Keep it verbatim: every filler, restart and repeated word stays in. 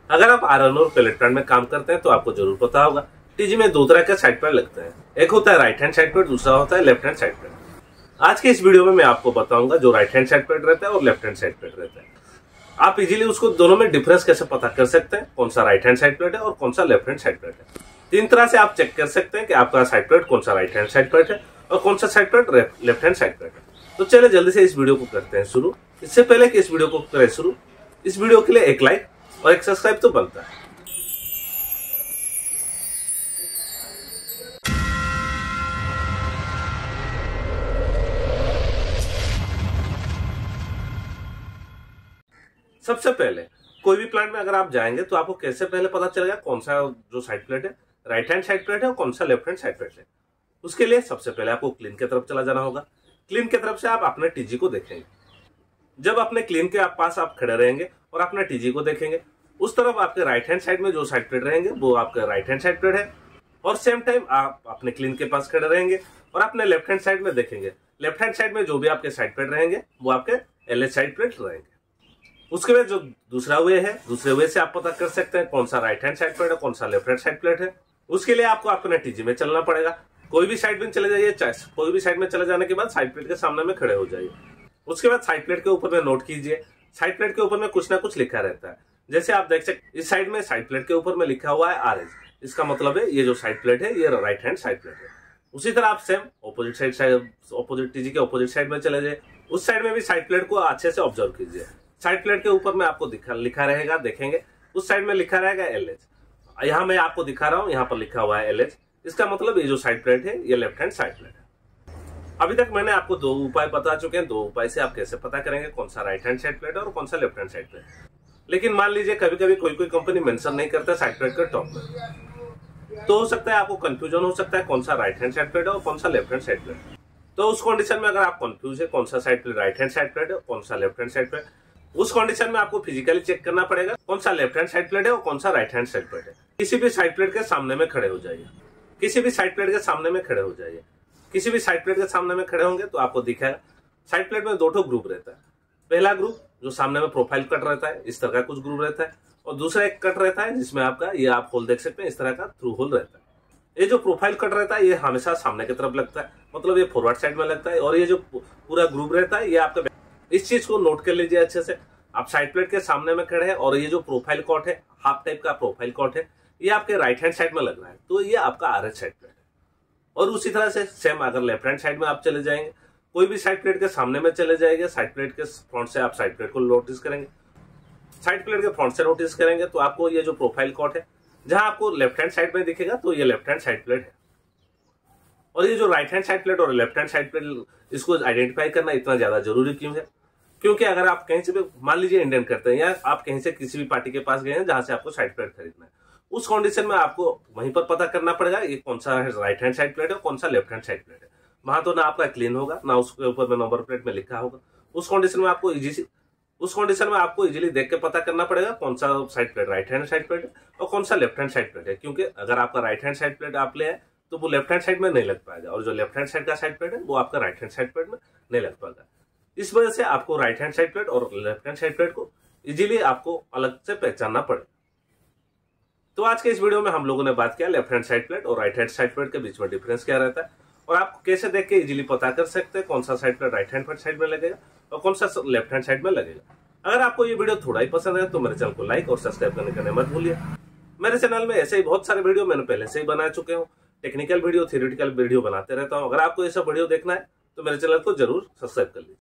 अगर आप आयरन और पेलेट प्लांट में काम करते हैं तो आपको जरूर पता होगा टीजी में दो तरह के साइड प्लेट लगते हैं। एक होता है राइट हैंड साइड प्लेट, दूसरा होता है लेफ्ट हैंड साइड प्लेट। आज के इस वीडियो में मैं आपको बताऊंगा जो राइट हैंड साइड प्लेट रहता है और लेफ्ट हैंड साइड प्लेट रहता है। आप इजीली उसको दोनों में डिफरेंस कैसे पता कर सकते हैं, कौन सा राइट हैंड साइड प्लेट है और कौन सा लेफ्ट हैंड साइड प्लेट है। तीन तरह से आप चेक कर सकते हैं कि आपका साइड प्लेट कौन सा राइट हैंड साइड प्लेट है और कौन सा side plate left hand side plate है। तो चलिए जल्दी से इस वीडियो को करते हैं शुरू। इससे पहले कि इस वीडियो को करें शुरू, इस वीडियो के लिए एक लाइक और एक सब्सक्राइब तो बनता है। सबसे पहले कोई भी प्लांट में अगर आप जाएंगे तो आपको कैसे पहले पता चलेगा कौन सा जो साइड प्लेट है राइट हैंड साइड प्लेट है और कौन सा लेफ्ट हैंड साइड प्लेट है। उसके लिए सबसे पहले आपको क्लीन की तरफ चला जाना होगा। क्लीन की तरफ से आप अपने टीजी को देखेंगे। जब अपने क्लीन के पास आप खड़े रहेंगे और अपने टीजी को देखेंगे, उस तरफ आपके राइट हैंड साइड में जो साइड प्लेट रहेंगे वो आपके राइट हैंड साइड प्लेट है और सेम टाइम आप अपने क्लीन के पास खड़े रहेंगे और अपने लेफ्ट हैंड साइड में देखेंगे। लेफ्ट हैंड साइड में जो भी आपके साइड प्लेट रहेंगे वो आपके एलएच साइड प्लेट रहेंगे। उसके बाद जो दूसरा वे है, दूसरे वे से आप पता कर सकते हैं कौन सा राइट हैंड साइड प्लेट है कौन सा लेफ्ट हैंड साइड प्लेट है। उसके लिए आपको अपने टीजी में चलना पड़ेगा। कोई भी साइड में चले जाइए, कोई भी साइड में चले जाने के बाद साइड प्लेट के सामने में खड़े हो जाइए। उसके बाद साइड प्लेट के ऊपर में नोट कीजिए, साइड प्लेट के ऊपर में कुछ ना कुछ लिखा रहता है। जैसे आप देख सकते इस साइड में साइड प्लेट के ऊपर में लिखा हुआ है आर एच, इसका मतलब है ये जो साइड प्लेट है ये राइट हैंड साइड प्लेट है। उसी तरह आप same opposite side side opposite टीजी के ऑपोजिट साइड में चले जाए, उस साइड में भी साइड प्लेट को अच्छे से ऑब्जर्व कीजिए। साइड प्लेट के ऊपर में आपको दिखा लिखा रहेगा, देखेंगे उस साइड में लिखा रहेगा एल एच। यहाँ मैं आपको दिखा रहा हूँ, यहाँ पर लिखा हुआ है एल एच, इसका मतलब ये जो साइड प्लेट है ये लेफ्ट हैंड साइड प्लेट है। अभी तक मैंने आपको दो उपाय बता चुके हैं। दो उपाय से आप कैसे पता करेंगे कौन सा राइट हैंड साइड प्लेट है और कौन सा लेफ्ट हैंड साइड प्लेट है। लेकिन मान लीजिए कभी कभी कोई कोई कंपनी मेंशन नहीं करता साइड प्लेट के टॉप में, तो हो सकता है आपको कंफ्यूजन हो सकता है कौन सा राइट हैंड साइड प्लेट है और कौन सा लेफ्ट हैंड साइड प्लेट है। तो उस कंडीशन में अगर आप कंफ्यूज है कौन सा side plate right hand side plate है कौन सा लेफ्ट हैंड साइड प्लेट, उस कंडीशन में आपको फिजिकली चेक करना पड़ेगा कौन सा लेफ्ट हैंड साइड प्लेट है और कौन सा राइट हैंड साइड प्लेट है। किसी भी साइड प्लेट के सामने में खड़े हो जाइए, किसी भी साइड प्लेट के सामने में खड़े हो जाइए। किसी भी साइड प्लेट के सामने में खड़े होंगे तो आपको दिखेगा साइड प्लेट में दो ठो ग्रुप रहता है। पहला ग्रुप जो सामने में प्रोफाइल कट रहता है, इस तरह का कुछ ग्रुप रहता है, और दूसरा एक कट रहता है जिसमें आपका ये आप होल देख सकते हैं, इस तरह का थ्रू होल रहता है। ये जो प्रोफाइल कट रहता है ये हमेशा सामने की तरफ लगता है, मतलब ये फॉरवर्ड साइड में लगता है। और ये जो पूरा ग्रुप रहता है ये आपका, इस चीज को नोट कर लीजिए अच्छे से। आप साइड प्लेट के सामने में खड़े हैं और ये जो प्रोफाइल कट है, हाफ टाइप का प्रोफाइल कट है, ये आपके राइट हैंड साइड में लग रहा है, तो ये आपका आर एच साइड प्लेट है। और उसी तरह से सेम अगर लेफ्ट हैंड साइड में आप चले जाएंगे, कोई भी साइड प्लेट के सामने में चले जाएंगे, साइड प्लेट के फ्रंट से आप साइड प्लेट को नोटिस करेंगे, साइड प्लेट के फ्रंट से नोटिस करेंगे तो आपको ये जो प्रोफाइल कट है जहां आपको लेफ्ट हैंड साइड में दिखेगा तो ये लेफ्ट हैंड साइड प्लेट है। और ये जो राइट हैंड साइड प्लेट और लेफ्ट हैंड साइड प्लेट, इसको आइडेंटिफाई करना इतना ज्यादा जरूरी क्यों है? क्योंकि अगर आप कहीं से भी मान लीजिए इंडियन करते हैं या आप कहीं से किसी भी पार्टी के पास गए हैं जहां से आपको साइड प्लेट खरीदना है, उस कंडीशन में आपको वहीं पर पता करना पड़ेगा ये कौन सा राइट हैंड साइड प्लेट है कौन सा लेफ्ट हैंड साइड प्लेट है। वहां तो ना आपका क्लीन होगा ना उसके ऊपर में नंबर प्लेट में लिखा होगा। उस कंडीशन में आपको इजी उस कंडीशन में आपको इजीली देख के पता करना पड़ेगा कौन सा side plate right hand side plate है और कौन सा लेफ्ट हैंड साइड प्लेट है। क्योंकि अगर आपका राइट हैंड साइड प्लेट आप ले आए तो वो लेफ्ट हैंड साइड में नहीं लग पाएगा, और जो लेफ्ट हैंड साइड का साइड प्लेट है वो आपका राइट हैंड साइड प्लेट में नहीं लग पाएगा। इस वजह से आपको राइट हैंड साइड प्लेट और लेफ्ट हैंड साइड प्लेट को इजीली आपको अलग से पहचानना पड़ेगा। तो आज के इस वीडियो में हम लोगों ने बात किया लेफ्ट हैंड साइड प्लेट और राइट हैंड साइड प्लेट के बीच में डिफरेंस क्या रहता है, और आप कैसे देख के इजीली पता कर सकते हैं कौन सा side plate right hand side में लगेगा और कौन सा लेफ्ट हैंड साइड में लगेगा। अगर आपको ये वीडियो थोड़ा ही पसंद है तो मेरे चैनल को लाइक और सब्सक्राइब करने का मत भूलिए। मेरे चैनल में ऐसे ही बहुत सारे वीडियो मैंने पहले से ही बना चुके हूँ। टेक्निकल वीडियो, थ्योरेटिकल वीडियो बनाते रहता हूँ। अगर आपको ये सब वीडियो देखना है तो मेरे चैनल को जरूर सब्सक्राइब कर लीजिए।